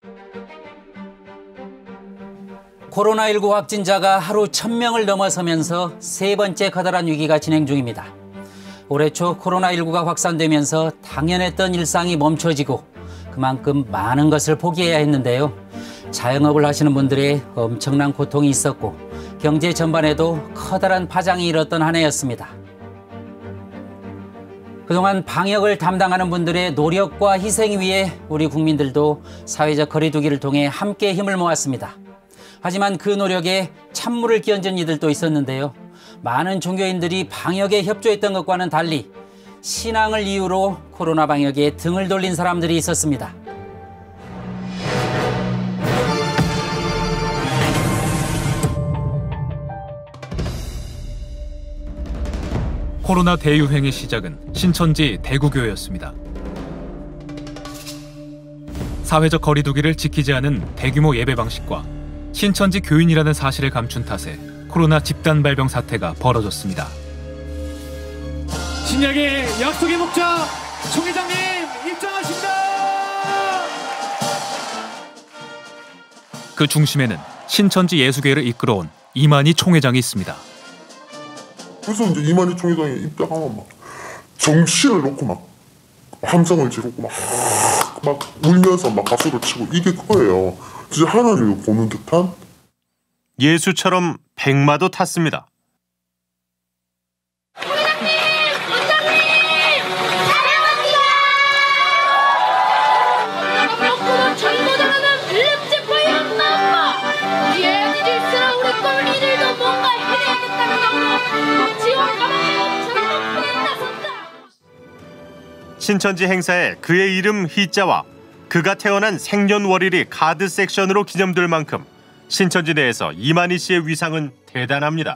코로나19 확진자가 하루 1,000명을 넘어서면서 세 번째 커다란 위기가 진행 중입니다. 올해 초 코로나19가 확산되면서 당연했던 일상이 멈춰지고 그만큼 많은 것을 포기해야 했는데요. 자영업을 하시는 분들의 엄청난 고통이 있었고 경제 전반에도 커다란 파장이 일었던 한 해였습니다. 그동안 방역을 담당하는 분들의 노력과 희생 위에 우리 국민들도 사회적 거리 두기를 통해 함께 힘을 모았습니다. 하지만 그 노력에 찬물을 끼얹은 이들도 있었는데요. 많은 종교인들이 방역에 협조했던 것과는 달리 신앙을 이유로 코로나 방역에 등을 돌린 사람들이 있었습니다. 코로나 대유행의 시작은 신천지 대구교회였습니다. 사회적 거리 두기를 지키지 않은 대규모 예배 방식과 신천지 교인이라는 사실을 감춘 탓에 코로나 집단 발병 사태가 벌어졌습니다. 신약의 약속의 목자 총회장님 입장하십니다. 그 중심에는 신천지 예수교회를 이끌어온 이만희 총회장이 있습니다. 그래서 이제 이만희 총회장이 입장하면 막 정신을 놓고 막 함성을 지르고 막 울면서 막 가수를 치고 이게 그거예요. 진짜 하나님을 보는 듯한? 예수처럼 백마도 탔습니다. 신천지 행사에 그의 이름 희자와 그가 태어난 생년월일이 카드 섹션으로 기념될 만큼 신천지 내에서 이만희 씨의 위상은 대단합니다.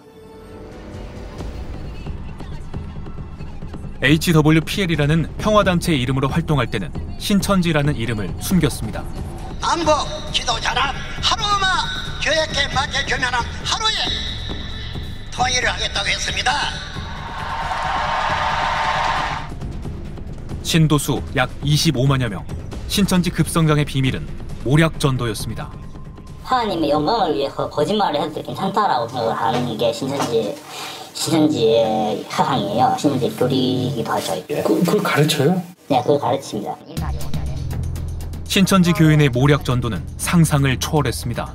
HWPL이라는 평화단체의 이름으로 활동할 때는 신천지라는 이름을 숨겼습니다. 안보 지도자란 하루만 교회에 맡겨주면 하루에 통일을 하겠다고 했습니다. 신도수 약 25만여 명, 신천지 급성장의 비밀은 모략전도였습니다. 하나님의 영광을 위해서 거짓말을 해도 괜찮다라고 생각을 하는 게 신천지의 사상이에요. 신천지 교리이기도 하죠. 그걸 가르쳐요? 네, 그걸 가르칩니다. 신천지 교인의 모략전도는 상상을 초월했습니다.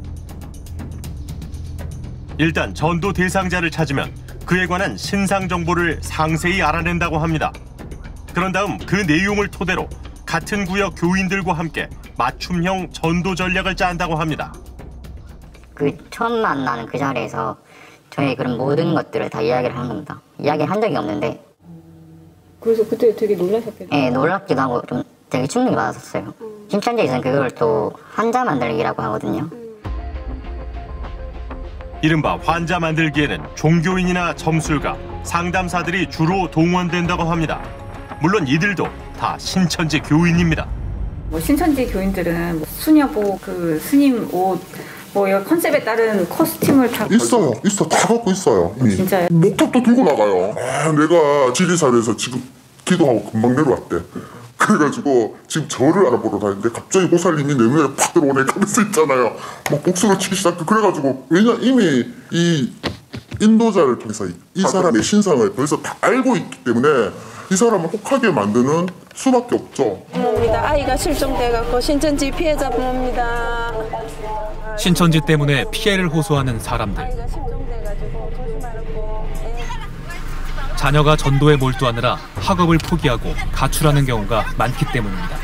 일단 전도 대상자를 찾으면 그에 관한 신상 정보를 상세히 알아낸다고 합니다. 그런 다음 그 내용을 토대로 같은 구역 교인들과 함께 맞춤형 전도 전략을 짠다고 합니다. 그 처음 만나는 그 자리에서 저희 그런 모든 것들을 다 이야기를 한 겁니다. 이야기를 한 적이 없는데. 그래서 그때 되게 놀라셨겠어요? 네, 놀랍기도 하고 좀 되게 충격이 받았었어요. 신천지에서는 그걸 또 환자 만들기라고 하거든요. 이른바 환자 만들기에는 종교인이나 점술가, 상담사들이 주로 동원된다고 합니다. 물론 이들도 다 신천지 교인입니다. 신천지 교인들은 수녀복, 그 스님 옷, 컨셉에 따른 코스튬을 다 있어요. 다 갖고 있어요. 이미. 진짜요? 목탁도 들고 나가요. 내가 지리산에서 지금 기도하고 금방 내려왔대. 그래가지고 지금 저를 알아보러 다니는데 갑자기 보살님이 내 눈에 팍 들어오네 하면서 있잖아요. 막 복수를 치기 시작해. 그래가지고 왜냐 이미 이 인도자를 통해서 이 사람의 신상을 벌써 다 알고 있기 때문에 이 사람을 혹하게 만드는 수밖에 없죠. 부모입니다. 아이가 실종돼갖고 신천지 피해자 부모입니다. 신천지 때문에 피해를 호소하는 사람들. 아이가 실종돼가지고 조심하라고. 자녀가 전도에 몰두하느라 학업을 포기하고 가출하는 경우가 많기 때문입니다.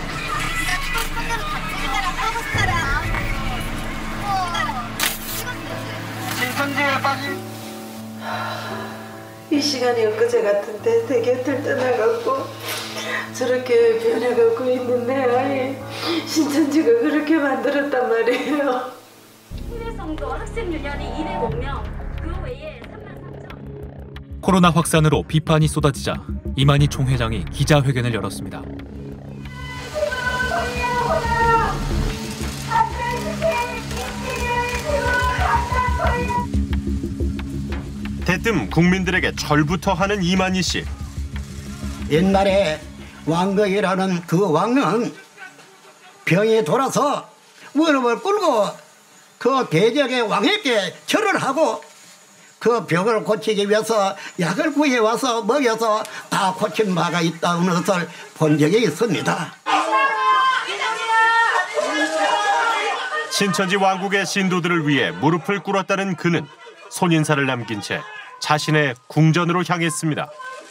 이 시간이 엊그제 같은데 내 곁을 떠나갖고 저렇게 변해갖고 있는 내 아이 신천지가 그렇게 만들었단 말이에요. 해외 성도 학생 유년이 205명, 그 외에 33,000. 코로나 확산으로 비판이 쏟아지자 이만희 총회장이 기자회견을 열었습니다. 대뜸 국민들에게 절부터 하는 이만희 씨. 옛날에 왕거이라는 그 왕은 병이 돌아서 무릎을 꿇고 그 대적에 왕에게 절을 하고 그 병을 고치기 위해서 약을 구해와서 먹여서 다 고친 바가 있다는 것을 본 적이 있습니다. 신천지 왕국의 신도들을 위해 무릎을 꿇었다는 그는 손인사를 남긴 채 자신의 궁전으로 향했습니다.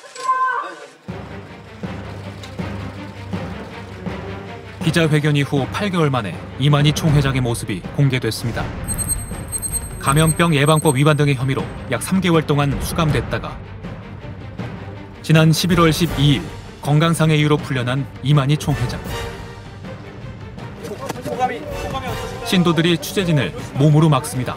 기자회견 이후 8개월 만에 이만희 총회장의 모습이 공개됐습니다. 감염병 예방법 위반 등의 혐의로 약 3개월 동안 수감됐다가 지난 11월 12일 건강상의 이유로 풀려난 이만희 총회장. 신도들이 취재진을 몸으로 막습니다.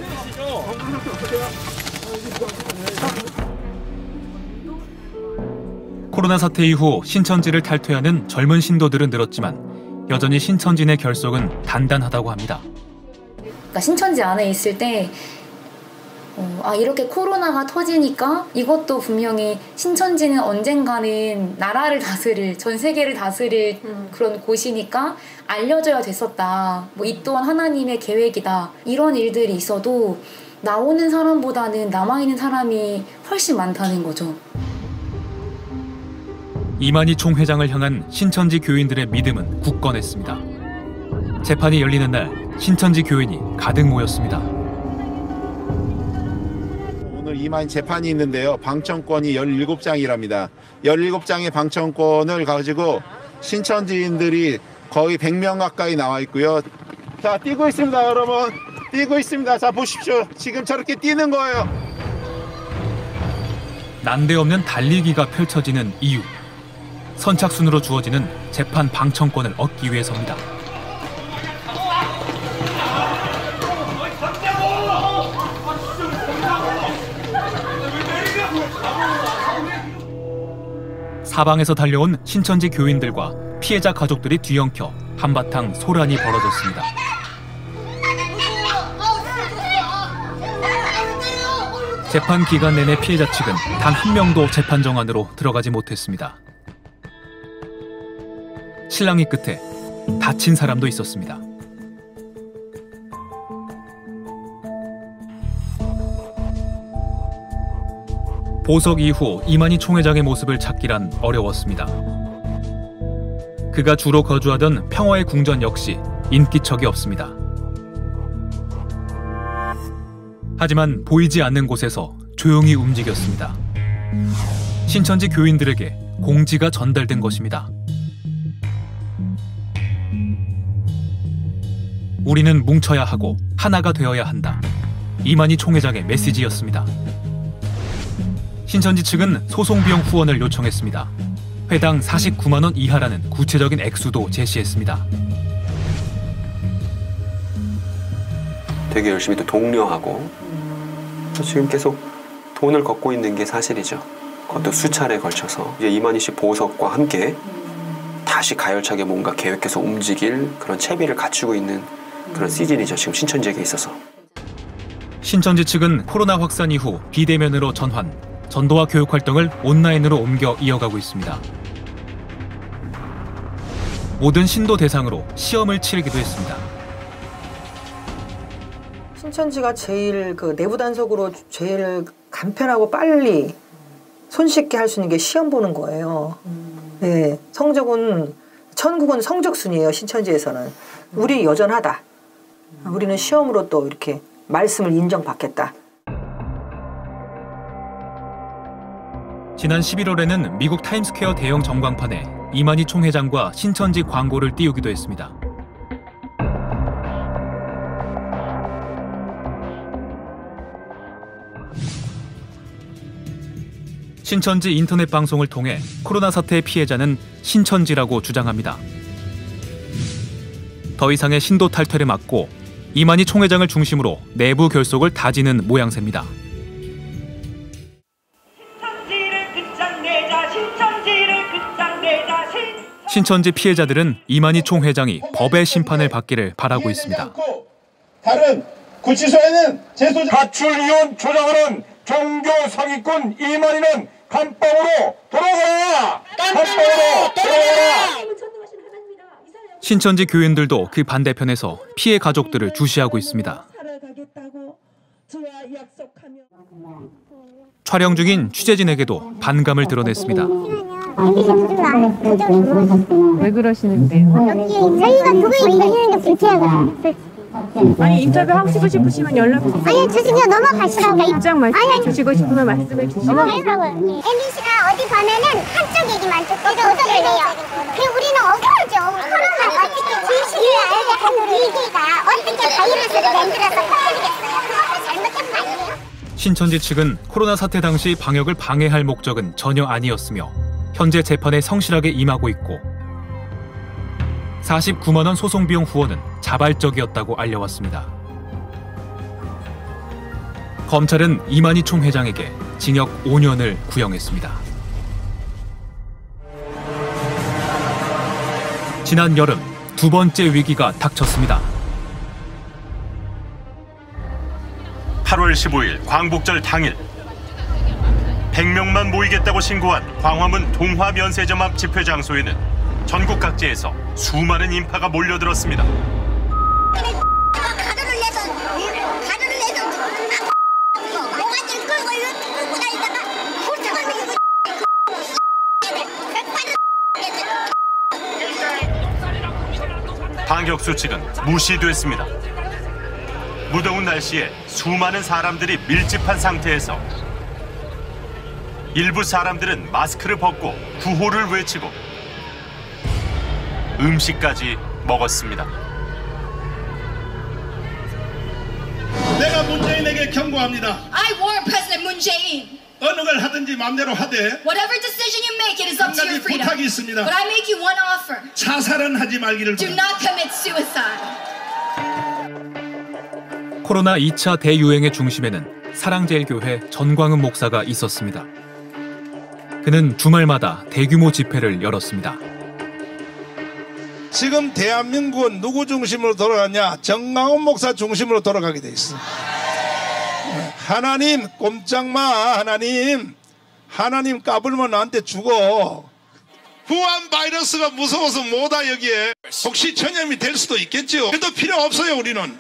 코로나 사태 이후 신천지를 탈퇴하는 젊은 신도들은 늘었지만 여전히 신천지의 결속은 단단하다고 합니다. 그러니까 신천지 안에 있을 때 이렇게 코로나가 터지니까 이것도 분명히 신천지는 언젠가는 나라를 다스릴, 전 세계를 다스릴 그런 곳이니까 알려져야 됐었다. 이 또한 하나님의 계획이다. 이런 일들이 있어도 나오는 사람보다는 남아있는 사람이 훨씬 많다는 거죠. 이만희 총회장을 향한 신천지 교인들의 믿음은 굳건했습니다. 재판이 열리는 날 신천지 교인이 가득 모였습니다. 오늘 이만희 재판이 있는데요. 방청권이 17장이랍니다. 17장의 방청권을 가지고 신천지인들이 거의 100명 가까이 나와 있고요. 자, 뛰고 있습니다, 여러분. 뛰고 있습니다. 자, 보십시오. 지금 저렇게 뛰는 거예요. 난데없는 달리기가 펼쳐지는 이유. 선착순으로 주어지는 재판 방청권을 얻기 위해서입니다. 사방에서 달려온 신천지 교인들과 피해자 가족들이 뒤엉켜 한바탕 소란이 벌어졌습니다. 재판 기간 내내 피해자 측은 단 한 명도 재판 정안으로 들어가지 못했습니다. 실랑이 끝에 다친 사람도 있었습니다. 보석 이후 이만희 총회장의 모습을 찾기란 어려웠습니다. 그가 주로 거주하던 평화의 궁전 역시 인기척이 없습니다. 하지만 보이지 않는 곳에서 조용히 움직였습니다. 신천지 교인들에게 공지가 전달된 것입니다. 우리는 뭉쳐야 하고 하나가 되어야 한다. 이만희 총회장의 메시지였습니다. 신천지 측은 소송 비용 후원을 요청했습니다. 회당 49만 원 이하라는 구체적인 액수도 제시했습니다. 되게 열심히 또 독려하고 지금 계속 돈을 걷고 있는 게 사실이죠. 그것도 수차례에 걸쳐서 이제 이만희 씨 보석과 함께 다시 가열차게 뭔가 계획해서 움직일 그런 채비를 갖추고 있는 그런 시즌이죠. 지금 신천지에게 있어서. 신천지 측은 코로나 확산 이후 비대면으로 전환, 전도와 교육 활동을 온라인으로 옮겨 이어가고 있습니다. 모든 신도 대상으로 시험을 치르기도 했습니다. 신천지가 제일 내부 단속으로 제일 간편하고 빨리 손쉽게 할 수 있는 게 시험 보는 거예요. 네, 성적은 천국은 성적 순이에요. 신천지에서는 우리 여전하다. 우리는 시험으로 또 이렇게 말씀을 인정받겠다. 지난 11월에는 미국 타임스퀘어 대형 전광판에 이만희 총회장과 신천지 광고를 띄우기도 했습니다. 신천지 인터넷 방송을 통해 코로나 사태의 피해자는 신천지라고 주장합니다. 더 이상의 신도 탈퇴를 막고 이만희 총회장을 중심으로 내부 결속을 다지는 모양새입니다. 신천지 피해자들은 이만희 총회장이 법의 심판을 받기를 바라고 있습니다. 다른 구치소에는 재소자 가출이혼 조장하는 종교 사기꾼 이만희는 감방으로 돌아가라! 감방으로 돌아가라! 신천지 교인들도 그 반대편에서 피해 가족들을 주시하고 있습니다. 촬영 중인 취재진에게도 반감을 드러냈습니다. 왜 그러시는데요? 저희가 그거 얘기하는 게 불쾌하거든요. 아니 인터뷰 하고 싶으시면 연락 주세요. 아니 주시면 넘어가시라고. 입장 말씀해 주시고 싶으면 말씀해 주시고. MBC가 어디 가면은 한쪽 얘기만 듣고 도전을 해요. 그리고 우리는 억울하죠. 코로나가 어떻게 진실을 알게 하는 위기가 어떻게 바이러스를 만들어서 퍼뜨리겠어요. 그것도 잘못된 거 아니에요? 신천지 측은 코로나 사태 당시 방역을 방해할 목적은 전혀 아니었으며 현재 재판에 성실하게 임하고 있고 49만 원 소송 비용 후원은 자발적이었다고 알려왔습니다. 검찰은 이만희 총회장에게 징역 5년을 구형했습니다. 지난 여름 두 번째 위기가 닥쳤습니다. 8월 15일 광복절 당일 100명만 모이겠다고 신고한 광화문 동화면세점 앞 집회 장소에는 전국 각지에서 수많은 인파가 몰려들었습니다. 방역 수칙은 무시됐습니다. 무더운 날씨에 수많은 사람들이 밀집한 상태에서 일부 사람들은 마스크를 벗고 구호를 외치고 음식까지 먹었습니다. 내가 문재인에게 경고합니다. I warn President Moon Jae-in. 어느 걸 하든지 마음대로 하되 Whatever decision you make, it is up to your 한 가지 freedom. 부탁이 있습니다. But I make you one offer. 자살은 하지 말기를 Do 바랍니다. not commit suicide. 코로나 2차 대유행의 중심에는 사랑제일교회 전광훈 목사가 있었습니다. 그는 주말마다 대규모 집회를 열었습니다. 지금 대한민국은 누구 중심으로 돌아가냐? 정광훈 목사 중심으로 돌아가게 돼 있어. 하나님 꼼짝마. 하나님 까불면 나한테 죽어. 후한 바이러스가 무서워서 뭐다 여기에. 혹시 전염이 될 수도 있겠죠. 그래도 필요 없어요. 우리는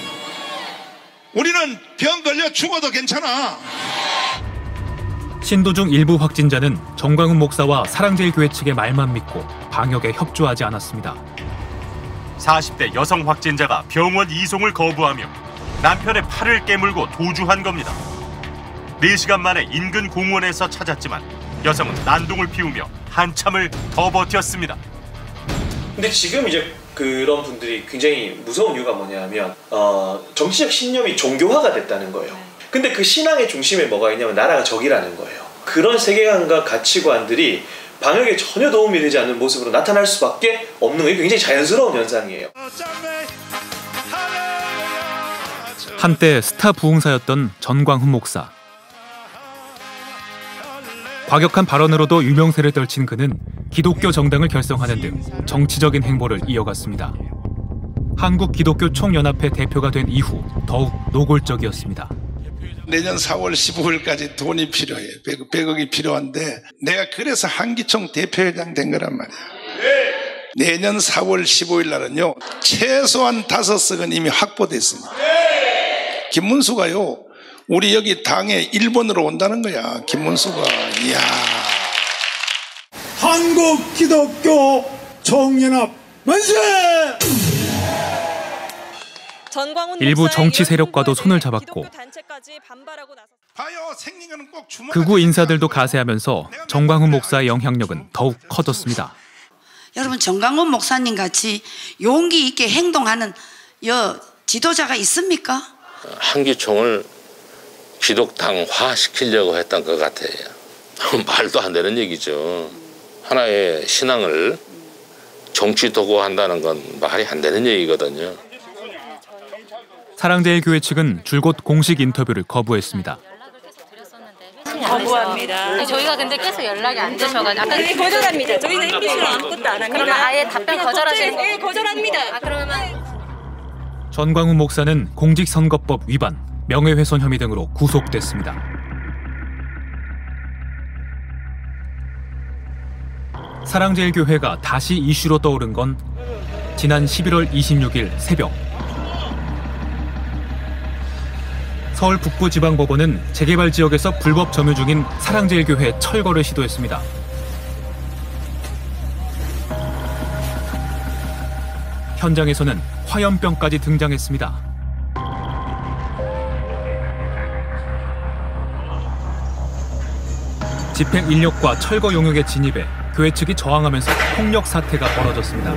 병 걸려 죽어도 괜찮아. 신도 중 일부 확진자는 정광훈 목사와 사랑제일교회 측의 말만 믿고 방역에 협조하지 않았습니다. 40대 여성 확진자가 병원 이송을 거부하며 남편의 팔을 깨물고 도주한 겁니다. 4시간 만에 인근 공원에서 찾았지만 여성은 난동을 피우며 한참을 더 버텼습니다. 근데 지금 이제 그런 분들이 굉장히 무서운 이유가 뭐냐면 정치적 신념이 종교화가 됐다는 거예요. 근데 그 신앙의 중심에 뭐가 있냐면 나라가 적이라는 거예요. 그런 세계관과 가치관들이 방역에 전혀 도움이 되지 않는 모습으로 나타날 수밖에 없는 게 굉장히 자연스러운 현상이에요. 한때 스타 부흥사였던 전광훈 목사. 과격한 발언으로도 유명세를 떨친 그는 기독교 정당을 결성하는 등 정치적인 행보를 이어갔습니다. 한국기독교총연합회 대표가 된 이후 더욱 노골적이었습니다. 내년 4월 15일까지 돈이 필요해. 100억이 필요한데 내가 그래서 한기총 대표회장 된 거란 말이야. 내년 4월 15일 날은요 최소한 5석은 이미 확보됐습니다. 김문수가요 우리 여기 당에 1번으로 온다는 거야. 김문수가. 이야. 한국기독교총연합 만세! 일부 정치 세력과도 손을 잡았고 극우 인사들도 가세하면서 정광훈 목사의 영향력은 더욱 커졌습니다. 여러분 정광훈 목사님 같이 용기 있게 행동하는 지도자가 있습니까? 한기총을 기독당화 시키려고 했던 것 같아요. 말도 안 되는 얘기죠. 하나의 신앙을 정치 도구한다는 건 말이 안 되는 얘기거든요. 사랑제일교회 측은 줄곧 공식 인터뷰를 거부했습니다. 거부합니다. 저희가 근데 계속 연락이 안 되셔가지고 네, 거절합니다. 저희는 MBC로 아무것도 안 합니다. 그러면 아예 답변 거절하시는 거예요? 네, 거절합니다. 그러면 전광훈 목사는 공직선거법 위반, 명예훼손 혐의 등으로 구속됐습니다. 사랑제일교회가 다시 이슈로 떠오른 건 지난 11월 26일 새벽 서울 북부지방법원은 재개발 지역에서 불법 점유 중인 사랑제일교회 철거를 시도했습니다. 현장에서는 화염병까지 등장했습니다. 집행 인력과 철거 용역의 진입에 교회 측이 저항하면서 폭력 사태가 벌어졌습니다.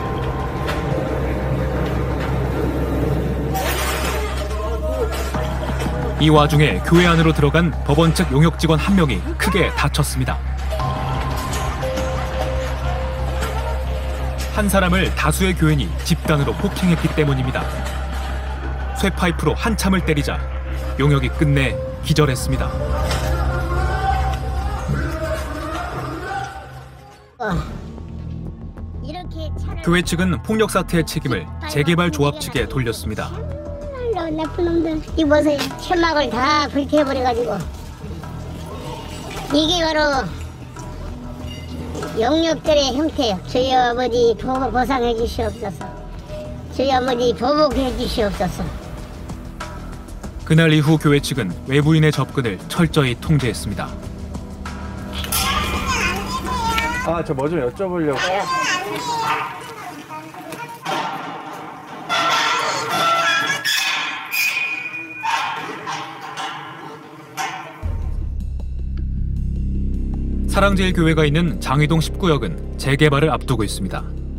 이 와중에 교회 안으로 들어간 법원 측 용역 직원 한 명이 크게 다쳤습니다. 한 사람을 다수의 교인이 집단으로 폭행했기 때문입니다. 쇠파이프로 한참을 때리자 용역이 끝내 기절했습니다. 교회 측은 폭력 사태의 책임을 재개발 조합 측에 돌렸습니다. 나쁜 놈들 이보세요. 천막을 다 불태워버려가지고 이게 바로 영역들의 형태예요. 저희 아버지 보상해 주시옵소서. 저희 아버지 보복해 주시옵소서. 그날 이후 교회 측은 외부인의 접근을 철저히 통제했습니다. 저 뭐 좀 여쭤보려고. 사랑제일교회가 있는 장위동 19역은 재개발을 앞두고 있습니다.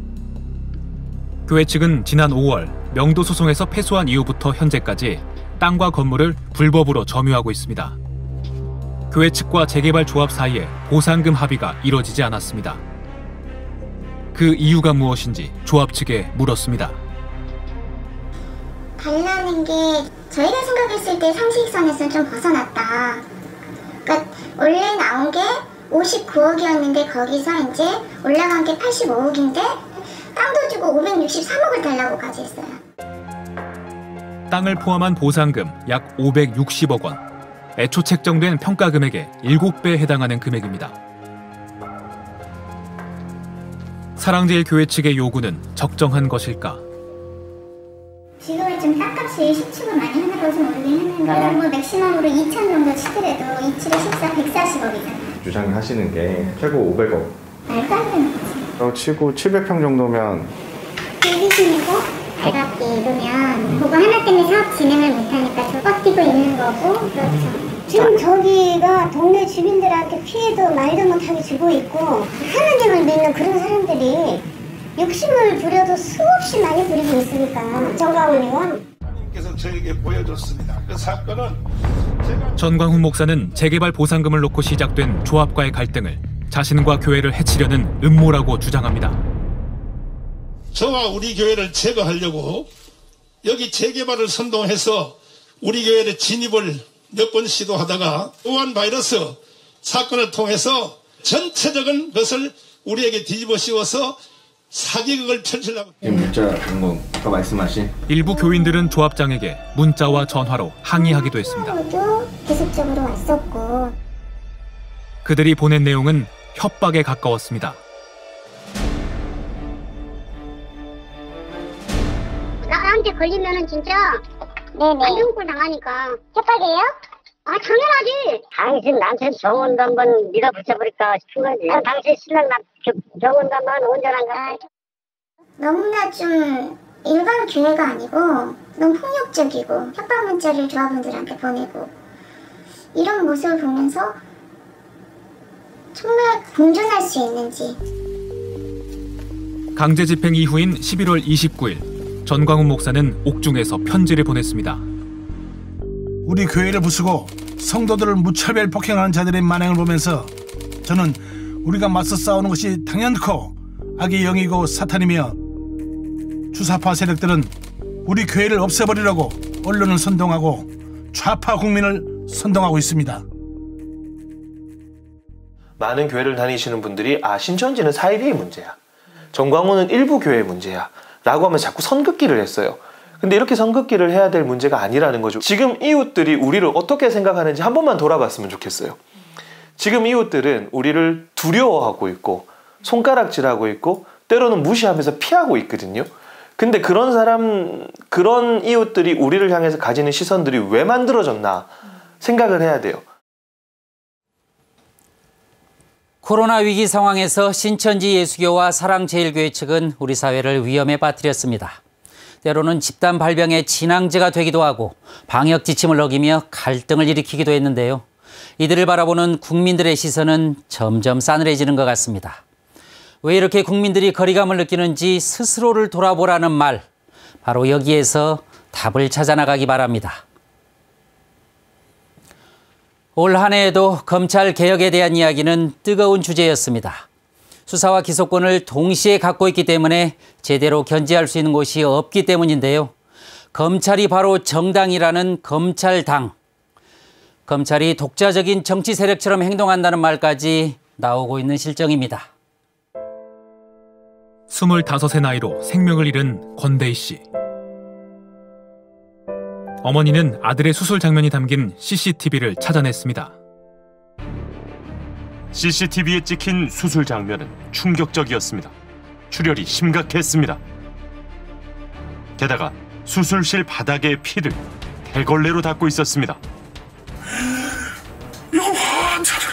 교회 측은 지난 5월 명도 소송에서 패소한 이후부터 현재까지 땅과 건물을 불법으로 점유하고 있습니다. 교회 측과 재개발 조합 사이에 보상금 합의가 이뤄지지 않았습니다. 그 이유가 무엇인지 조합 측에 물었습니다. 달라는 게 저희가 생각했을 때 상식선에서 좀 벗어났다. 그러니까 원래 나온 게 59억이었는데 거기서 이제 올라간 게 85억인데 땅도 주고 563억을 달라고까지 했어요. 땅을 포함한 보상금 약 560억 원. 애초 책정된 평가 금액의 7배에 해당하는 금액입니다. 사랑제일교회 측의 요구는 적정한 것일까? 지금은 좀 땅값이 신축을 많이 하나 봐서 모르긴 했는데 뭐 맥시멈으로 2천 정도 치더라도 2, 7에 14, 140억이잖아요. 주장하시는 게 최고 500억. 말도 안 되는 거지. 치고 700평 정도면. 빌리시고 대갑기 이러면 그거 하나 때문에 사업 진행을 못하니까 저 꽉 끼고 있는 거고 그렇죠. 지금 저기가 동네 주민들한테 피해도 말도 못하게 주고 있고 하나님을 믿는 그런 사람들이 욕심을 부려도 수없이 많이 부리고 있으니까 정광훈 의원. 하나님께서 저에게 보여줬습니다. 그 사건은 전광훈 목사는 재개발 보상금을 놓고 시작된 조합과의 갈등을 자신과 교회를 해치려는 음모라고 주장합니다. 저와 우리 교회를 제거하려고 여기 재개발을 선동해서 우리 교회의 진입을 몇 번 시도하다가 우한 바이러스 사건을 통해서 전체적인 것을 우리에게 뒤집어 씌워서 사기극을 펼치려고. 지금 문자 뭐 아까 말씀하신 일부 교인들은 조합장에게 문자와 전화로 항의하기도 했습니다. 계속적으로 왔었고 그들이 보낸 내용은 협박에 가까웠습니다. 나한테 걸리면은 진짜 안전골 당하니까. 협박이에요? 아 당연하지. 당신 남편 정원도 한번 밀어붙여버릴까 싶은 거지. 당신 신랑 정원도 한번 온전한가. 너무나 좀 일반 교회가 아니고 너무 폭력적이고 협박 문자를 조합원들한테 보내고 이런 모습을 보면서 정말 공존할 수 있는지. 강제 집행 이후인 11월 29일 전광훈 목사는 옥중에서 편지를 보냈습니다. 우리 교회를 부수고 성도들을 무차별 폭행하는 자들의 만행을 보면서 저는 우리가 맞서 싸우는 것이 당연코 악의 영이고 사탄이며 주사파 세력들은 우리 교회를 없애버리려고 언론을 선동하고 좌파 국민을 선동하고 있습니다. 많은 교회를 다니시는 분들이 신천지는 사이비의 문제야. 전광훈은 일부 교회의 문제야. 라고 하면 자꾸 선긋기를 했어요. 근데 이렇게 선긋기를 해야 될 문제가 아니라는 거죠. 지금 이웃들이 우리를 어떻게 생각하는지 한 번만 돌아봤으면 좋겠어요. 지금 이웃들은 우리를 두려워하고 있고 손가락질하고 있고 때로는 무시하면서 피하고 있거든요. 근데 그런 사람, 그런 이웃들이 우리를 향해서 가지는 시선들이 왜 만들어졌나 생각을 해야 돼요. 코로나 위기 상황에서 신천지 예수교와 사랑제일교회 측은 우리 사회를 위험에 빠뜨렸습니다. 때로는 집단 발병의 진앙지가 되기도 하고 방역 지침을 어기며 갈등을 일으키기도 했는데요. 이들을 바라보는 국민들의 시선은 점점 싸늘해지는 것 같습니다. 왜 이렇게 국민들이 거리감을 느끼는지 스스로를 돌아보라는 말, 바로 여기에서 답을 찾아나가기 바랍니다. 올 한 해에도 검찰 개혁에 대한 이야기는 뜨거운 주제였습니다. 수사와 기소권을 동시에 갖고 있기 때문에 제대로 견제할 수 있는 곳이 없기 때문인데요. 검찰이 바로 정당이라는 검찰당. 검찰이 독자적인 정치 세력처럼 행동한다는 말까지 나오고 있는 실정입니다. 25의 나이로 생명을 잃은 권대희 씨. 어머니는 아들의 수술 장면이 담긴 CCTV를 찾아냈습니다. CCTV에 찍힌 수술 장면은 충격적이었습니다. 출혈이 심각했습니다. 게다가 수술실 바닥의 피를 대걸레로 닦고 있었습니다. 이 환자를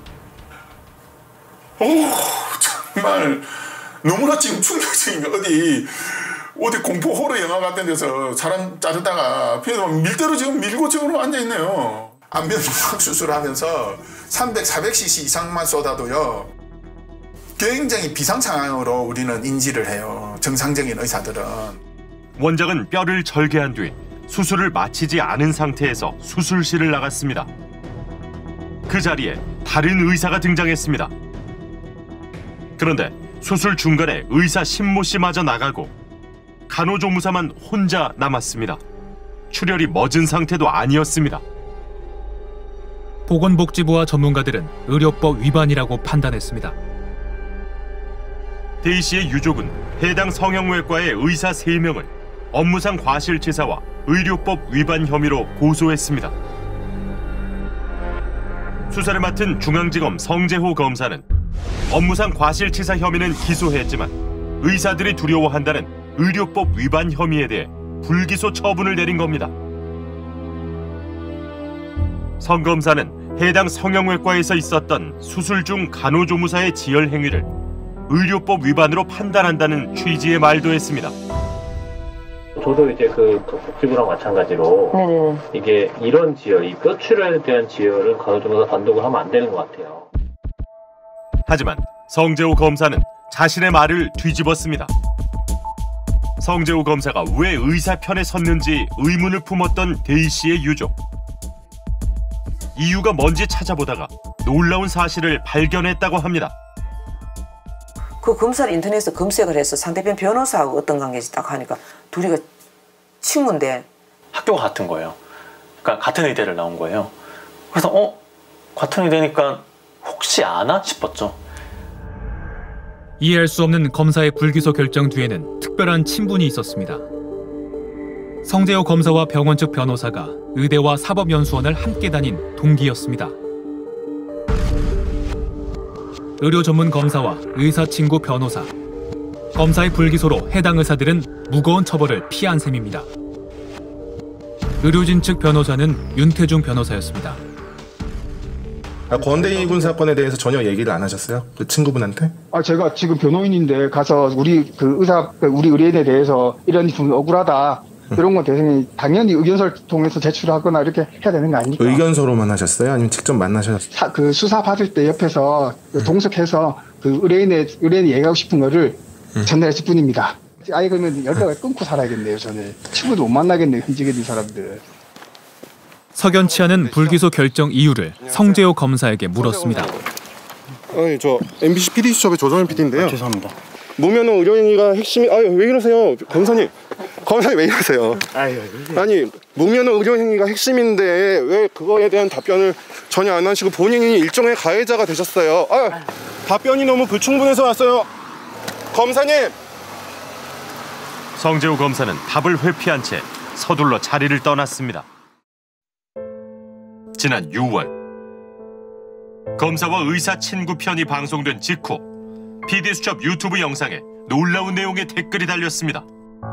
정말 너무나 지금 충격적인 게 어디 공포 호러 영화 같은 데서 사람 자르다가 피해서 밀대로 지금 밀고 지금 앉아있네요. 안면 수술하면서 300, 400cc 이상만 쏟아도요 굉장히 비상 상황으로 우리는 인지를 해요. 정상적인 의사들은. 원장은 뼈를 절개한 뒤 수술을 마치지 않은 상태에서 수술실을 나갔습니다. 그 자리에 다른 의사가 등장했습니다. 그런데 수술 중간에 의사 신모 씨마저 나가고 간호조무사만 혼자 남았습니다. 출혈이 멎은 상태도 아니었습니다. 보건복지부와 전문가들은 의료법 위반이라고 판단했습니다. 대희 씨의 유족은 해당 성형외과의 의사 3명을 업무상 과실치사와 의료법 위반 혐의로 고소했습니다. 수사를 맡은 중앙지검 성재호 검사는 업무상 과실치사 혐의는 기소했지만 의사들이 두려워한다는 의료법 위반 혐의에 대해 불기소 처분을 내린 겁니다. 성 검사는 해당 성형외과에서 있었던 수술 중 간호조무사의 지열 행위를 의료법 위반으로 판단한다는 취지의 말도 했습니다. 저도 이제 그 복지부랑 마찬가지로 이게 이런 지열, 이 뼈출혈에 대한 지열은 간호조무사 단독으로 하면 안 되는 것 같아요. 하지만 성재호 검사는 자신의 말을 뒤집었습니다. 성재호 검사가 왜 의사 편에 섰는지 의문을 품었던 대희 씨의 유족. 이유가 뭔지 찾아보다가 놀라운 사실을 발견했다고 합니다. 그 검사를 인터넷에서 검색을 해서 상대편 변호사하고 어떤 관계인지 딱 하니까 둘이가 친구인데 학교가 같은 거예요. 그러니까 같은 의대를 나온 거예요. 그래서 같은 의대니까 혹시 아나 싶었죠. 이해할 수 없는 검사의 불기소 결정 뒤에는 특별한 친분이 있었습니다. 성재호 검사와 병원 측 변호사가 의대와 사법연수원을 함께 다닌 동기였습니다. 의료 전문 검사와 의사 친구 변호사. 검사의 불기소로 해당 의사들은 무거운 처벌을 피한 셈입니다. 의료진 측 변호사는 윤태중 변호사였습니다. 권대희 군 사건에 대해서 전혀 얘기를 안 하셨어요? 그 친구분한테? 제가 지금 변호인인데 가서 우리 우리 의뢰인에 대해서 이런 부분 억울하다. 이런 거 대상이 당연히 의견서를 통해서 제출하거나 이렇게 해야 되는 거 아닙니까? 의견서로만 하셨어요? 아니면 직접 만나셨어요? 그 수사 받을 때 옆에서 동석해서 그 의뢰인이 얘기하고 싶은 거를 전달했을 뿐입니다. 아예 그러면 연락을 끊고 살아야겠네요. 저는 친구도 못 만나겠네요. 현직에 있는 사람들. 석연치 않은 불기소 결정 이유를 성재호 검사에게 물었습니다. 저 MBC PD수첩의 조정현 PD인데요. 죄송합니다. 무면허 의료행위가 핵심이 왜 이러세요? 검사님 왜 이러세요? 아니 무면허 의료행위가 핵심인데 왜 그거에 대한 답변을 전혀 안 하시고 본인이 일종의 가해자가 되셨어요. 답변이 너무 불충분해서 왔어요. 검사님. 성재호 검사는 답을 회피한 채 서둘러 자리를 떠났습니다. 지난 6월 검사와 의사 친구 편이 방송된 직후 PD수첩 유튜브 영상에 놀라운 내용의 댓글이 달렸습니다.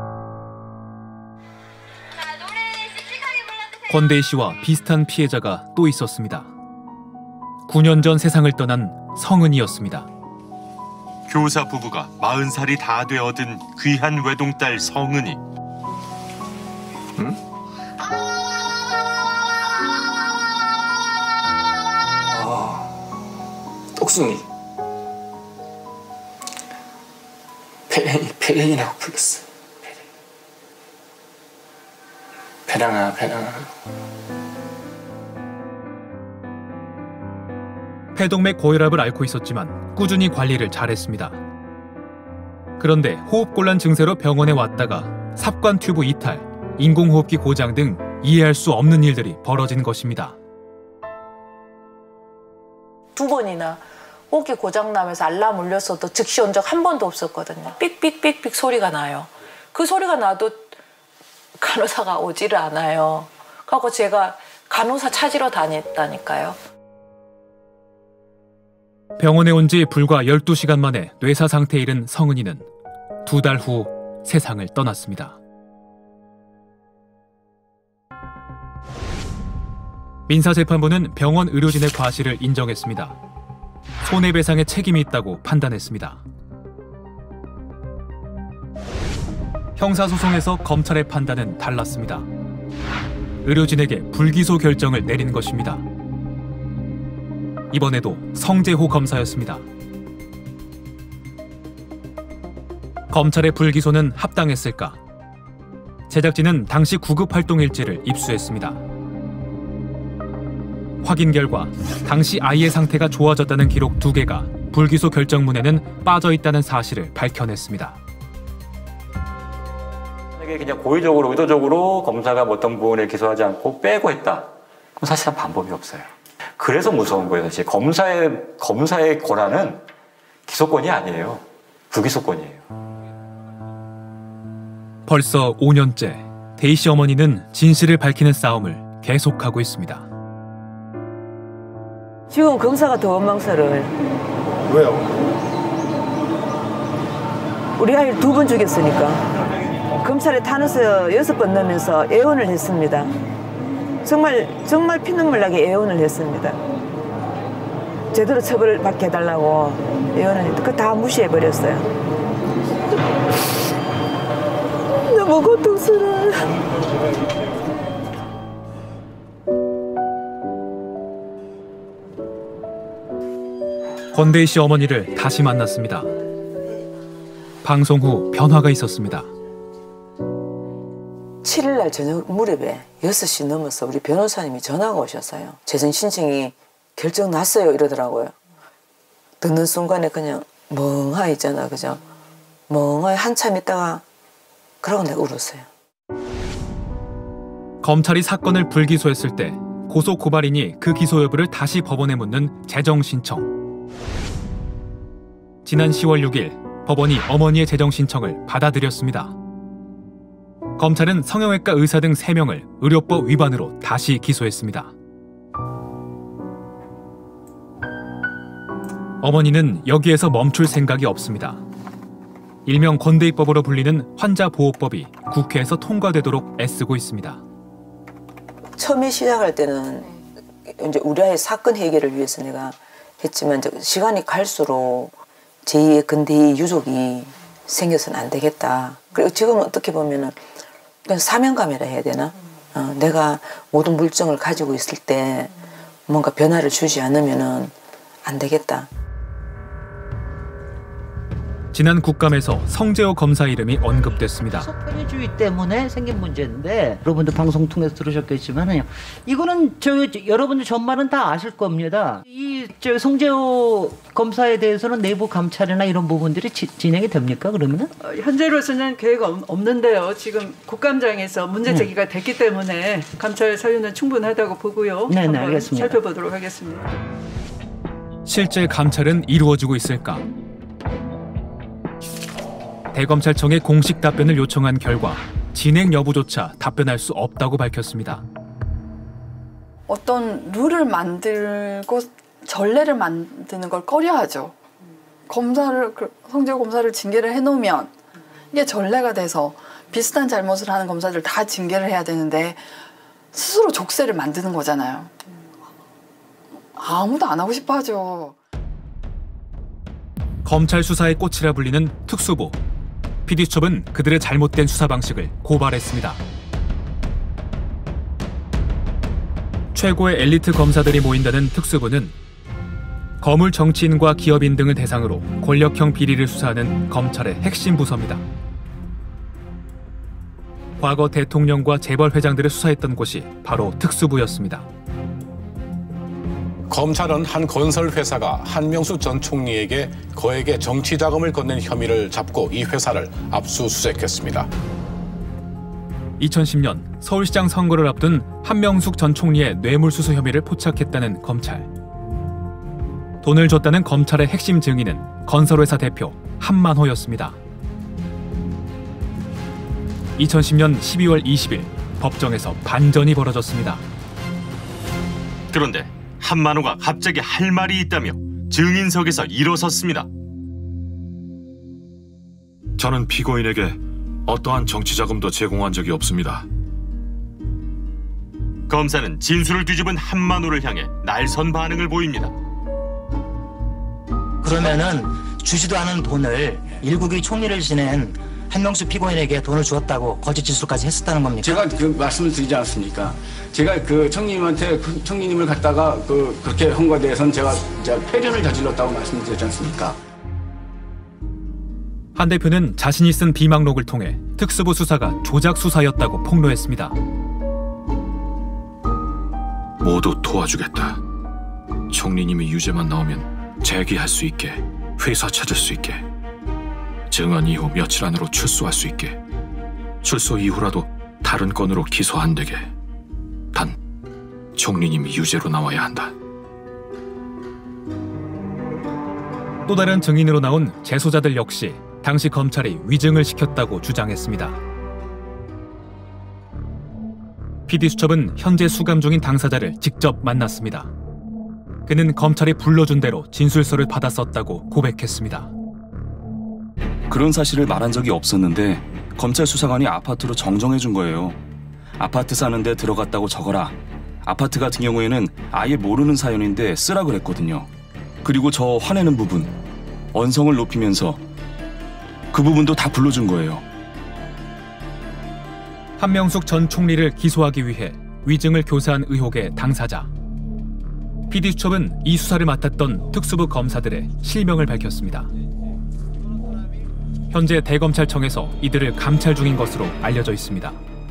권대희 씨와 비슷한 피해자가 또 있었습니다. 9년 전 세상을 떠난 성은이였습니다. 교사 부부가 40살이 다 돼 얻은 귀한 외동딸 성은이. 똑순이 배랭이라고 불렀어요. 배랑아. 폐동맥 고혈압을 앓고 있었지만 꾸준히 관리를 잘했습니다. 그런데 호흡곤란 증세로 병원에 왔다가 삽관 튜브 이탈, 인공호흡기 고장 등 이해할 수 없는 일들이 벌어진 것입니다. 2번이나 호흡기 고장 나면서 알람 울렸어도 즉시 온 적 한 번도 없었거든요. 삑삑삑삑 소리가 나요. 그 소리가 나도 간호사가 오지를 않아요. 그래서 제가 간호사 찾으러 다녔다니까요. 병원에 온 지 불과 12시간 만에 뇌사 상태에 이른 성은이는 2달 후 세상을 떠났습니다. 민사재판부는 병원 의료진의 과실을 인정했습니다. 손해배상에 책임이 있다고 판단했습니다. 형사소송에서 검찰의 판단은 달랐습니다. 의료진에게 불기소 결정을 내린 것입니다. 이번에도 성재호 검사였습니다. 검찰의 불기소는 합당했을까? 제작진은 당시 구급활동일지를 입수했습니다. 확인 결과 당시 아이의 상태가 좋아졌다는 기록 2개가 불기소 결정문에는 빠져있다는 사실을 밝혀냈습니다. 만약에 그냥 고의적으로 의도적으로 검사가 어떤 부분을 기소하지 않고 빼고 했다. 그럼 사실은 방법이 없어요. 그래서 무서운 거예요. 사실 검사의 권한은 기소권이 아니에요. 불기소권이에요. 벌써 5년째 대희 씨 어머니는 진실을 밝히는 싸움을 계속하고 있습니다. 지금 검사가 더 원망스러워요. 왜요? 우리 아이를 2번 죽였으니까. 검찰에 탄원서 6번 넣으면서 애원을 했습니다. 정말 피눈물 나게 애원을 했습니다. 제대로 처벌받게 해달라고 애원을 했는데 그거 다 무시해버렸어요. 너무 고통스러워요. 권대희 씨 어머니를 다시 만났습니다. 방송 후 변화가 있었습니다. 7일날 저녁 무렵에 6시 넘어서 우리 변호사님이 전화가 오셨어요. 재정 신청이 결정 났어요 이러더라고요. 듣는 순간에 그냥 멍하니 있잖아, 그죠? 멍하니 한참 있다가 그러고 내가 울었어요. 검찰이 사건을 불기소했을 때 고소 고발인이 그 기소 여부를 다시 법원에 묻는 재정 신청. 지난 10월 6일 법원이 어머니의 재정 신청을 받아들였습니다. 검찰은 성형외과 의사 등 3명을 의료법 위반으로 다시 기소했습니다. 어머니는 여기에서 멈출 생각이 없습니다. 일명 권대희법으로 불리는 환자보호법이 국회에서 통과되도록 애쓰고 있습니다. 처음에 시작할 때는 이제 우리 아이 사건 해결을 위해서 내가 했지만 이제 시간이 갈수록 제2의 근대희 유족이 생겨서는 안 되겠다. 그리고 지금 어떻게 보면은 그냥 사명감이라 해야 되나? 내가 모든 물증을 가지고 있을 때 뭔가 변화를 주지 않으면은 안 되겠다. 지난 국감에서 성재호 검사 이름이 언급됐습니다. 편의주의 때문에 생긴 문제인데 여러분들 방송 통해서 들으셨겠지만요. 이거는 여러분들 전말은 다 아실 겁니다. 이 성재호 검사에 대해서는 내부 감찰이나 이런 부분들이 진행이 됩니까? 그러면은? 현재로서는 계획 없는데요. 지금 국감장에서 문제 제기가 됐기 때문에 감찰 사유는 충분하다고 보고요. 네, 한번 알겠습니다. 살펴보도록 하겠습니다. 실제 감찰은 이루어지고 있을까? 대검찰청에 공식 답변을 요청한 결과 진행 여부조차 답변할 수 없다고 밝혔습니다. 어떤 룰을 만들고 전례를 만드는 걸 꺼려하죠. 성재호 검사를 징계를 해놓으면 이게 전례가 돼서 비슷한 잘못을 하는 검사들 다 징계를 해야 되는데 스스로 족쇄를 만드는 거잖아요. 아무도 안 하고 싶어 하죠. 검찰 수사의 꽃이라 불리는 특수부. PD수첩은 그들의 잘못된 수사 방식을 고발했습니다. 최고의 엘리트 검사들이 모인다는 특수부는 거물 정치인과 기업인 등을 대상으로 권력형 비리를 수사하는 검찰의 핵심 부서입니다. 과거 대통령과 재벌 회장들을 수사했던 곳이 바로 특수부였습니다. 검찰은 한 건설회사가 한명수 전 총리에게 거액의 정치 자금을 건넨 혐의를 잡고 이 회사를 압수수색했습니다. 2010년 서울시장 선거를 앞둔 한명숙 전 총리의 뇌물수수 혐의를 포착했다는 검찰. 돈을 줬다는 검찰의 핵심 증인은 건설회사 대표 한만호였습니다. 2010년 12월 20일 법정에서 반전이 벌어졌습니다. 그런데 한만호가 갑자기 할 말이 있다며 증인석에서 일어섰습니다. 저는 피고인에게 어떠한 정치 자금도 제공한 적이 없습니다. 검사는 진술을 뒤집은 한만호를 향해 날선 반응을 보입니다. 그러면은 주지도 않은 돈을 일국의 총리를 지낸 한명수 피고인에게 돈을 주었다고 거짓 진술까지 했었다는 겁니까? 제가 그 말씀을 드리지 않았습니까? 제가 그 청리님한테 그 청리님을 갖다가 그렇게 한 거에 대해서는 제가 폐륜을 저질렀다고 말씀드렸지 않습니까? 한 대표는 자신이 쓴 비망록을 통해 특수부 수사가 조작 수사였다고 폭로했습니다. 모두 도와주겠다. 총리님이 유죄만 나오면 재기할 수 있게, 회사 찾을 수 있게, 증언 이후 며칠 안으로 출소할 수 있게, 출소 이후라도 다른 건으로 기소 안 되게. 단 총리님이 유죄로 나와야 한다. 또 다른 증인으로 나온 재소자들 역시 당시 검찰이 위증을 시켰다고 주장했습니다. PD수첩은 현재 수감 중인 당사자를 직접 만났습니다. 그는 검찰이 불러준 대로 진술서를 받아 썼다고 고백했습니다. 그런 사실을 말한 적이 없었는데 검찰 수사관이 아파트로 정정해 준 거예요. 아파트 사는데 들어갔다고 적어라. 아파트 같은 경우에는 아예 모르는 사연인데 쓰라 그랬거든요. 그리고 저 화내는 부분, 언성을 높이면서 그 부분도 다 불러준 거예요. 한명숙 전 총리를 기소하기 위해 위증을 교사한 의혹의 당사자. PD수첩은 이 수사를 맡았던 특수부 검사들의 실명을 밝혔습니다. 현재 대검찰청에서 이들을 감찰 중인 것으로 알려져 있습니다.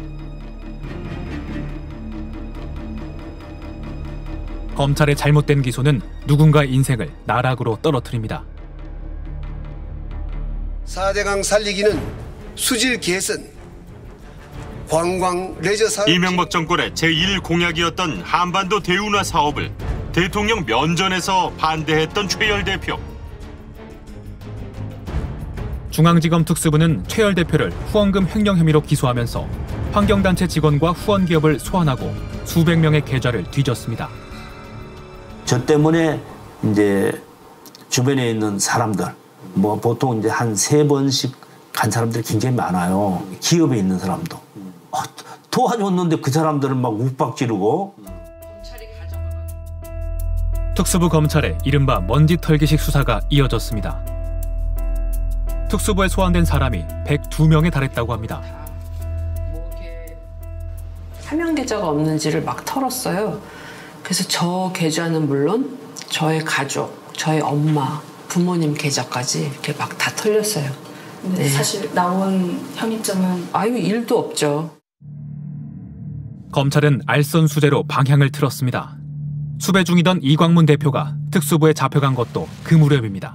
검찰의 잘못된 기소는 누군가의 인생을 나락으로 떨어뜨립니다. 4대강 살리기는 수질 개선, 관광 레저 사업. 이명박 정권의 제1공약이었던 한반도 대운하 사업을 대통령 면전에서 반대했던 최열 대표. 중앙지검 특수부는 최열 대표를 후원금 횡령 혐의로 기소하면서 환경단체 직원과 후원기업을 소환하고 수백 명의 계좌를 뒤졌습니다. 저 때문에 이제 주변에 있는 사람들, 뭐 보통 이제 한 3번씩 간 사람들이 굉장히 많아요. 기업에 있는 사람도. 도와줬는데 그 사람들은 막 욱박 지르고. 특수부 검찰의 이른바 먼지 털기식 수사가 이어졌습니다. 특수부에 소환된 사람이 102명에 달했다고 합니다. 사명 계좌가 없는지를 막 털었어요. 그래서 저 계좌는 물론 저의 가족, 저의 엄마, 부모님 계좌까지 이렇게 막 다 털렸어요. 근데 사실 나온 혐의점은 아유 1도 없죠. 검찰은 알선수재로 방향을 틀었습니다. 수배 중이던 이광문 대표가 특수부에 잡혀간 것도 그 무렵입니다.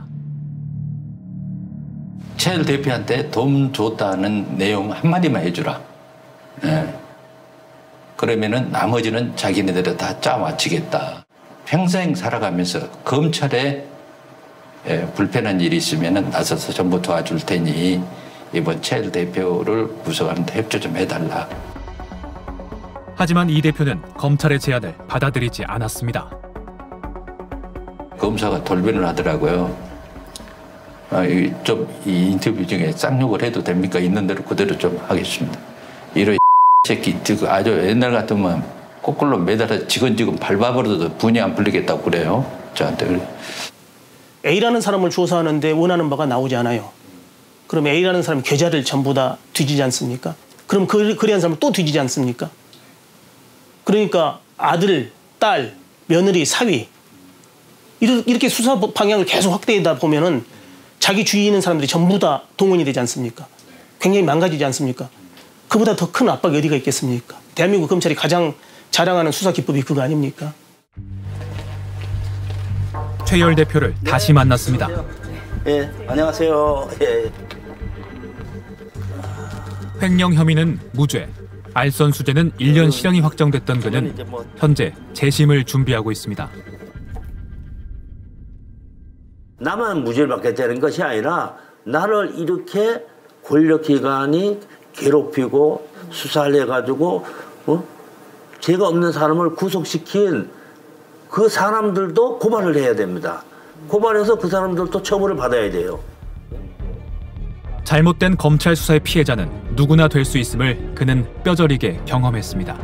최열 대표한테 돈 줬다는 내용 한마디만 해주라. 네. 그러면은 나머지는 자기네들이 다 짜맞추겠다. 평생 살아가면서 검찰에 불편한 일이 있으면 나서서 전부 도와줄 테니 이번 최열 대표를 구속하는데 협조 좀 해달라. 하지만 이 대표는 검찰의 제안을 받아들이지 않았습니다. 검사가 돌변을 하더라고요. 좀 이 인터뷰 중에 쌍욕을 해도 됩니까? 있는 대로 그대로 좀 하겠습니다. 이런 새끼 아주 옛날 같으면 거꾸로 매달아 지근지근 밟아버려도 분이 안 풀리겠다고 그래요. 저한테. A라는 사람을 조사하는데 원하는 바가 나오지 않아요. 그럼 A라는 사람이 계좌를 전부 다 뒤지지 않습니까? 그럼 그리한 사람을 또 뒤지지 않습니까? 그러니까 아들, 딸, 며느리, 사위 이렇게 수사 방향을 계속 확대하다 보면은 자기 주위에 있는 사람들이 전부 다 동원이 되지 않습니까? 굉장히 망가지지 않습니까? 그보다 더 큰 압박이 어디가 있겠습니까? 대한민국 검찰이 가장 자랑하는 수사 기법이 그거 아닙니까? 최열 대표를 다시 만났습니다. 예, 안녕하세요. 예. 횡령 혐의는 무죄, 알선수재는 1년 실형이 확정됐던 그는 현재 재심을 준비하고 있습니다. 나만 무죄를 받겠다는 것이 아니라 나를 이렇게 권력기관이 괴롭히고 수사를 해가지고 죄가 없는 사람을 구속시킨 그 사람들도 고발을 해야 됩니다. 고발해서 그 사람들도 처벌을 받아야 돼요. 잘못된 검찰 수사의 피해자는 누구나 될 수 있음을 그는 뼈저리게 경험했습니다.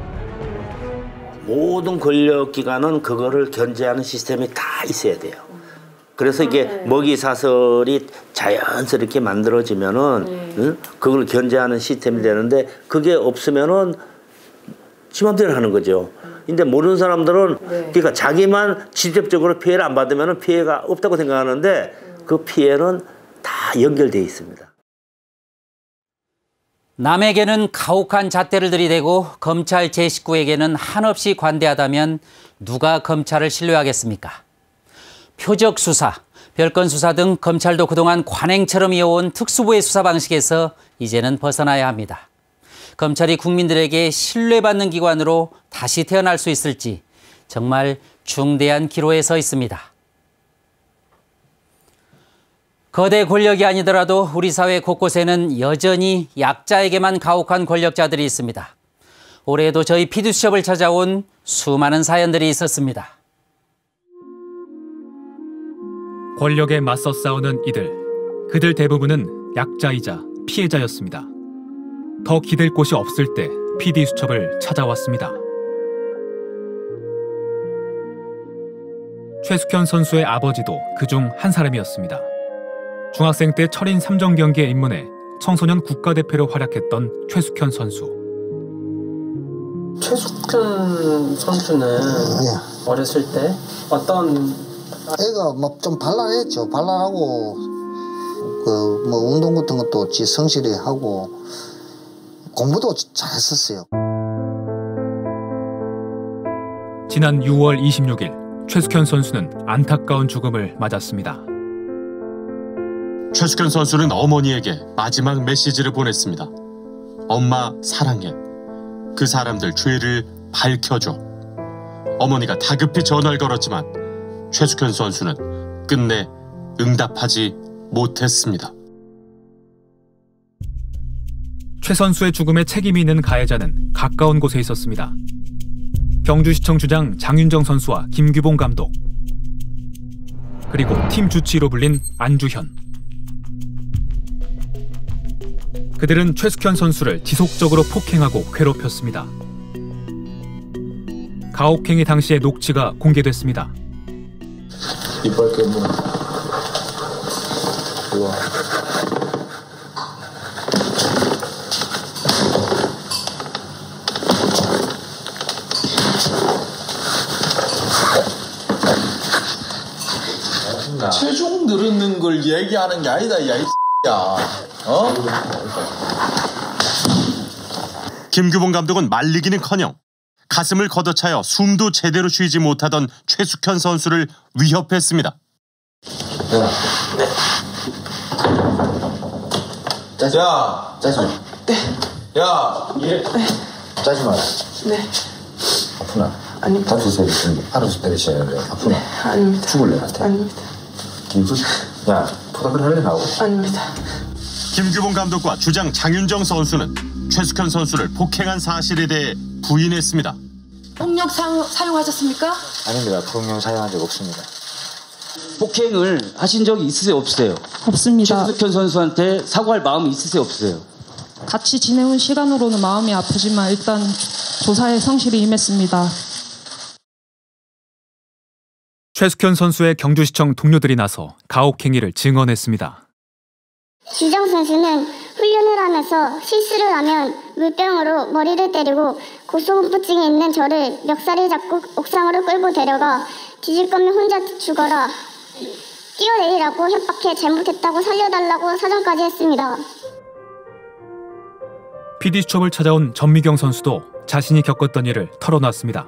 모든 권력기관은 그거를 견제하는 시스템이 다 있어야 돼요. 그래서 이게 먹이사슬이 자연스럽게 만들어지면은 응? 그걸 견제하는 시스템이 되는데 그게 없으면은 지 맘대로 하는 거죠. 근데 모르는 사람들은 그러니까 자기만 직접적으로 피해를 안 받으면은 피해가 없다고 생각하는데 그 피해는 다 연결돼 있습니다. 남에게는 가혹한 잣대를 들이대고 검찰 제 식구에게는 한없이 관대하다면 누가 검찰을 신뢰하겠습니까? 표적 수사, 별건 수사 등 검찰도 그동안 관행처럼 이어온 특수부의 수사 방식에서 이제는 벗어나야 합니다. 검찰이 국민들에게 신뢰받는 기관으로 다시 태어날 수 있을지 정말 중대한 기로에 서 있습니다. 거대 권력이 아니더라도 우리 사회 곳곳에는 여전히 약자에게만 가혹한 권력자들이 있습니다. 올해에도 저희 PD수첩을 찾아온 수많은 사연들이 있었습니다. 권력에 맞서 싸우는 이들, 그들 대부분은 약자이자 피해자였습니다. 더 기댈 곳이 없을 때 PD수첩을 찾아왔습니다. 최숙현 선수의 아버지도 그중 한 사람이었습니다. 중학생 때 철인 3종 경기에 입문해 청소년 국가대표로 활약했던 최숙현 선수. 최숙현 선수는 어렸을 때 어떤 애가 막 좀 발랄했죠. 발랄하고 그 뭐 운동 같은 것도 지 성실히 하고 공부도 잘했었어요. 지난 6월 26일 최숙현 선수는 안타까운 죽음을 맞았습니다. 최숙현 선수는 어머니에게 마지막 메시지를 보냈습니다. 엄마 사랑해. 그 사람들 죄를 밝혀줘. 어머니가 다급히 전화를 걸었지만 최숙현 선수는 끝내 응답하지 못했습니다. 최 선수의 죽음에 책임이 있는 가해자는 가까운 곳에 있었습니다. 경주시청 주장 장윤정 선수와 김규봉 감독, 그리고 팀 주치의로 불린 안주현. 그들은 최숙현 선수를 지속적으로 폭행하고 괴롭혔습니다. 가혹행위 당시의 녹취가 공개됐습니다. 이빨 깨물. 우와. 체중 늘었는 걸 얘기하는 게 아니다, 야, 이 X야. 어? 김규봉 감독은 말리기는커녕 가슴을 걷어차여 숨도 제대로 쉬지 못하던 최숙현 선수를 위협했습니다. 네. 야, 짜지 마. 네. 야, 예. 짜지 마라. 네. 아프나? 아닙니다. 다투세요. 알아서 때리셔야 돼. 아프나? 네, 아닙니다. 죽을래, 나한테? 아닙니다. 야, 포닥을 할래, 나오고? 아닙니다. 김규봉 감독과 주장 장윤정 선수는 최숙현 선수를 폭행한 사실에 대해 부인했습니다. 폭력 사용하셨습니까? 아닙니다. 폭력 사용한 적 없습니다. 폭행을 하신 적이 있으세요, 없으세요? 없습니다. 최숙현 선수한테 사과할 마음이 있으세요, 없으세요? 같이 지내온 시간으로는 마음이 아프지만 일단 조사에 성실히 임했습니다. 최숙현 선수의 경주시청 동료들이 나서 가혹행위를 증언했습니다. 지정 선수는 훈련을 하면서 실수를 하면 물병으로 머리를 때리고 고소공포증이 있는 저를 멱살을 잡고 옥상으로 끌고 데려가 뒤질 거면 혼자 죽어라, 뛰어내리라고 협박해 잘못했다고 살려달라고 사정까지 했습니다. PD수첩을 찾아온 전미경 선수도 자신이 겪었던 일을 털어놨습니다.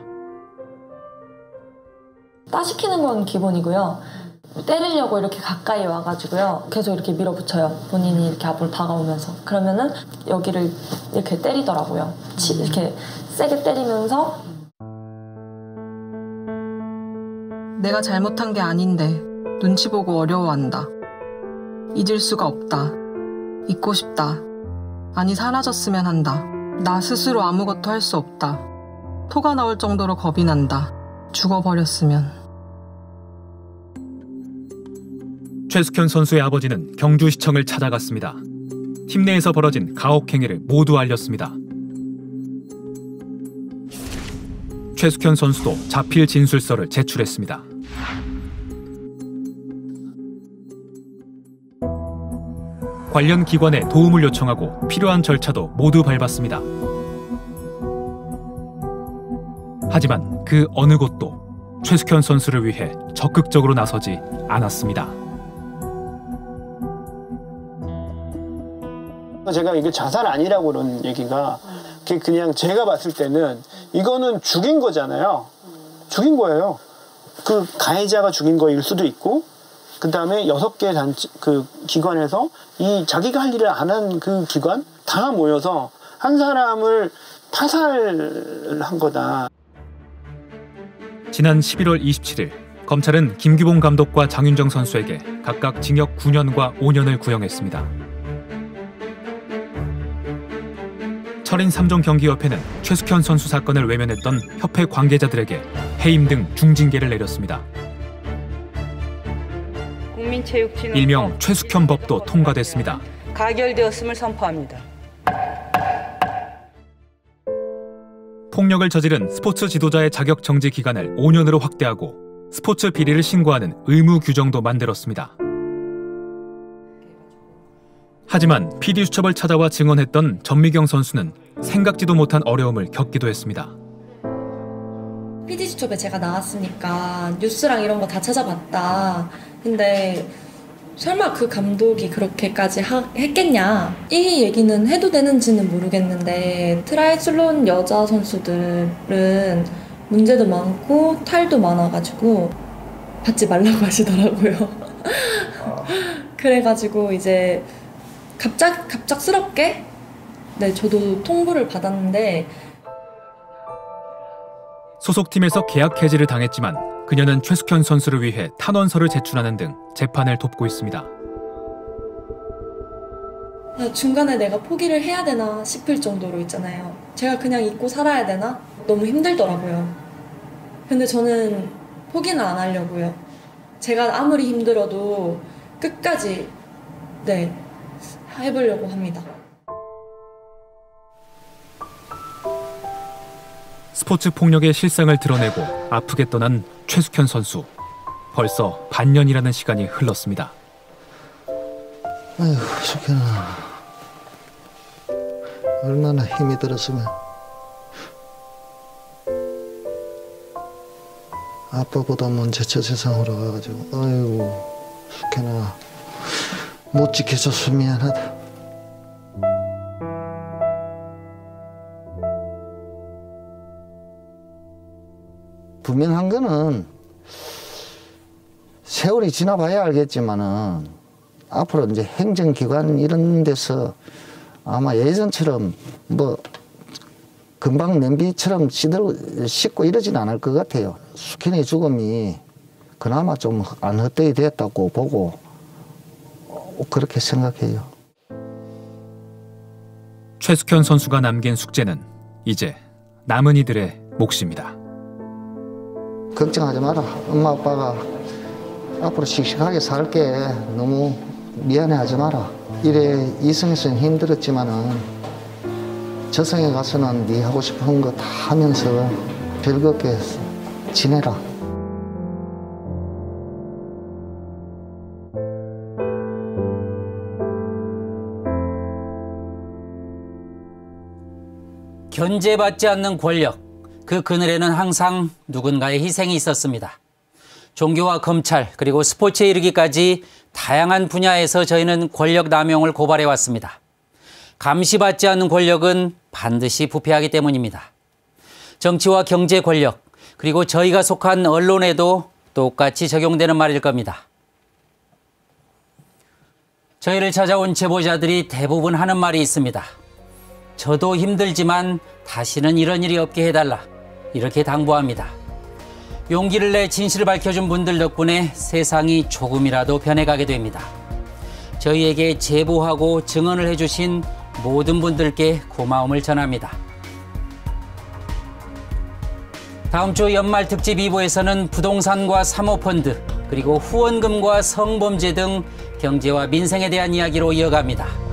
따시키는 건 기본이고요. 때리려고 이렇게 가까이 와가지고요. 계속 이렇게 밀어붙여요. 본인이 이렇게 앞으로 다가오면서. 그러면은 여기를 이렇게 때리더라고요. 이렇게 세게 때리면서 내가 잘못한 게 아닌데 눈치 보고 어려워한다. 잊을 수가 없다. 잊고 싶다. 아니 사라졌으면 한다. 나 스스로 아무것도 할 수 없다. 토가 나올 정도로 겁이 난다. 죽어버렸으면. 최숙현 선수의 아버지는 경주시청을 찾아갔습니다. 팀 내에서 벌어진 가혹행위를 모두 알렸습니다. 최숙현 선수도 자필 진술서를 제출했습니다. 관련 기관에 도움을 요청하고 필요한 절차도 모두 밟았습니다. 하지만 그 어느 곳도 최숙현 선수를 위해 적극적으로 나서지 않았습니다. 제가 이게 자살 아니라고 그런 얘기가 그냥 제가 봤을 때는 이거는 죽인 거잖아요. 죽인 거예요. 그 가해자가 죽인 거일 수도 있고, 그 다음에 6개 단체 그 기관에서 이 자기가 할 일을 안 한 그 기관 다 모여서 한 사람을 타살한 거다. 지난 11월 27일 검찰은 김규봉 감독과 장윤정 선수에게 각각 징역 9년과 5년을 구형했습니다. 철인 3종 경기협회는 최숙현 선수 사건을 외면했던 협회 관계자들에게 해임 등 중징계를 내렸습니다. 일명 최숙현법도 통과됐습니다. 가결되었음을 선포합니다. 폭력을 저지른 스포츠 지도자의 자격 정지 기간을 5년으로 확대하고 스포츠 비리를 신고하는 의무 규정도 만들었습니다. 하지만 PD수첩을 찾아와 증언했던 전미경 선수는 생각지도 못한 어려움을 겪기도 했습니다. PD수첩에 제가 나왔으니까 뉴스랑 이런 거 다 찾아봤다. 근데 설마 그 감독이 그렇게까지 했겠냐? 이 얘기는 해도 되는지는 모르겠는데 트라이슬론 여자 선수들은 문제도 많고 탈도 많아가지고 받지 말라고 하시더라고요. 그래가지고 이제 갑작스럽게 저도 통보를 받았는데 소속팀에서 계약 해지를 당했지만 그녀는 최숙현 선수를 위해 탄원서를 제출하는 등 재판을 돕고 있습니다. 중간에 내가 포기를 해야 되나 싶을 정도로 있잖아요. 제가 그냥 잊고 살아야 되나? 너무 힘들더라고요. 근데 저는 포기는 안 하려고요. 제가 아무리 힘들어도 끝까지 해보려고 합니다. 스포츠 폭력의 실상을 드러내고 아프게 떠난 최숙현 선수. 벌써 반년이라는 시간이 흘렀습니다. 아이고, 숙현아. 얼마나 힘이 들었으면. 아빠보다 먼저 저 세상으로 가가지고. 아이고, 숙현아. 못 지켜줘서 미안하다. 분명한 거는 세월이 지나봐야 알겠지만은 앞으로 이제 행정기관 이런 데서 아마 예전처럼 뭐 금방 냄비처럼 씻고 이러진 않을 것 같아요. 숙현의 죽음이 그나마 좀 안 헛되이 됐다고 보고 그렇게 생각해요. 최숙현 선수가 남긴 숙제는 이제 남은 이들의 몫입니다. 걱정하지 마라. 엄마 아빠가 앞으로 씩씩하게 살게. 너무 미안해하지 마라. 이래 이성에서는 힘들었지만은 저성에 가서는 네 하고 싶은 거 다 하면서 즐겁게 지내라. 견제받지 않는 권력, 그 그늘에는 항상 누군가의 희생이 있었습니다. 종교와 검찰 그리고 스포츠에 이르기까지 다양한 분야에서 저희는 권력 남용을 고발해왔습니다. 감시받지 않는 권력은 반드시 부패하기 때문입니다. 정치와 경제 권력, 그리고 저희가 속한 언론에도 똑같이 적용되는 말일 겁니다. 저희를 찾아온 제보자들이 대부분 하는 말이 있습니다. 저도 힘들지만 다시는 이런 일이 없게 해달라. 이렇게 당부합니다. 용기를 내 진실을 밝혀준 분들 덕분에 세상이 조금이라도 변해가게 됩니다. 저희에게 제보하고 증언을 해주신 모든 분들께 고마움을 전합니다. 다음 주 연말 특집 2부에서는 부동산과 사모펀드, 그리고 후원금과 성범죄 등 경제와 민생에 대한 이야기로 이어갑니다.